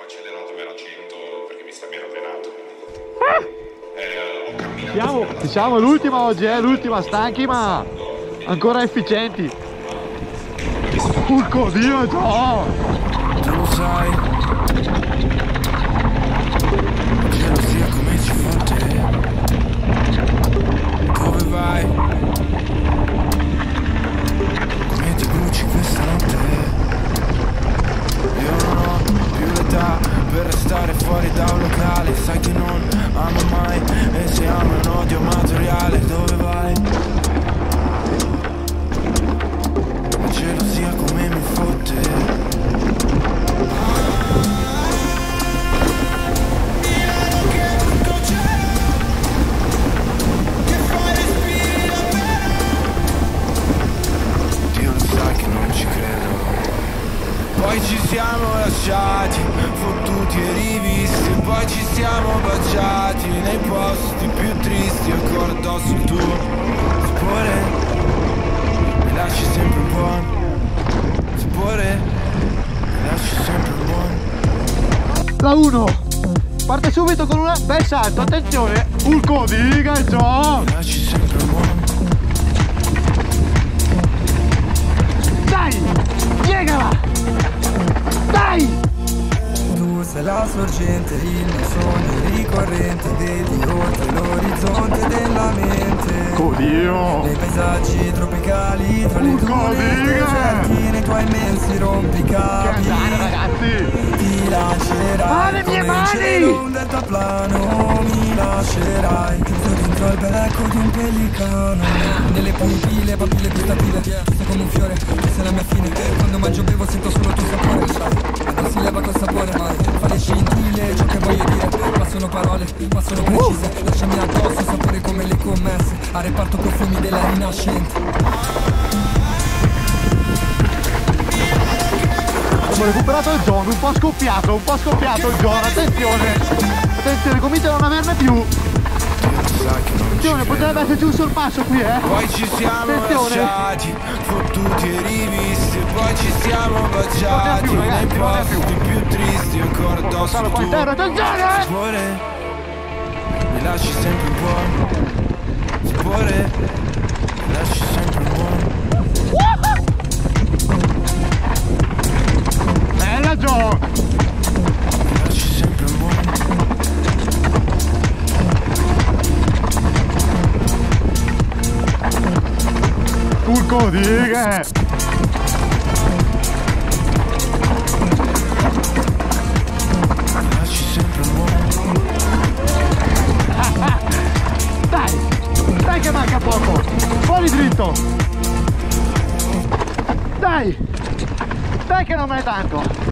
accelerato per a 100 perché mi sta bene allenato. Ho camminato. Diciamo l'ultima oggi, l'ultima, stanchi ma ancora efficienti. Porco Dio, no! Tu lo sai, gelosia come ci fa te. Dove vai? Come ti bruci questa notte? Io non ho più l'età per restare fuori da un locale. Sai che non amo mai e se amo un odio materiale. Dove vai? La gelosia come mi fotte. Poi ci siamo lasciati, fottuti e rivisti. Poi ci siamo baciati nei posti più tristi. Ancora addosso il tuo sapore, mi lasci sempre buono. Sapore, mi lasci sempre buono. La 1 parte subito con un bel salto, attenzione, urco di gancio. Mi lasci sempre buono. Dai, piegala. Dai! Tu sei la sorgente, il mio sogno ricorrente. Vedi oltre l'orizzonte della mente. Oddio! Nei paesaggi tropicali, tra le Urco dune diga! deserti, nei tuoi immensi rompicapi. Che andare, ragazzi! Ti lascerai le mie come mani! in cielo un deltaplano. Mi lascerai chiuso dentro al becco di un pellicano. Nelle pupille, papille gustative, sei come un fiore, tu sei la mia fine. Quando mangio bevo sento solo il tuo sapore, sai. Non si leva col sapore, ma fa le scintille ciò che voglio dire. Ma sono parole, ma sono precise. Lasciami addosso sapore come le commesse. A reparto profumi della rinascente. Abbiamo recuperato il John, un po' scoppiato il John, attenzione! Attenzione, comincia a non averne più! Attenzione, potrebbe esserci un sorpasso qui, Poi ci siamo lasciati, fottuti e rivisti. Poi ci siamo baciati nei posti più tristi. Ancora addosso il tuo sapore, mi lasci sempre buono. Sapore, mi lasci sempre buono. Bella John! Mi lasci sempre buono. Urco dighe! Mi lasci sempre buono. Dai che manca poco! Fuori dritto! Dai! Dai che non è tanto!